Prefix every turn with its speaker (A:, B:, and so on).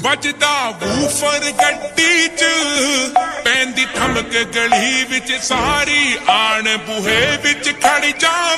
A: ਵੱਜਦਾ ਵੂਫਰ ਗੱਡੀ 'ਚ ਪੈਂਦੀ ਠਮਕ ਗਲੀ ਵਿੱਚ ਸਾਰੀ ਆਣ ਬੂਹੇ ਵਿੱਚ ਖੜ ਜਾ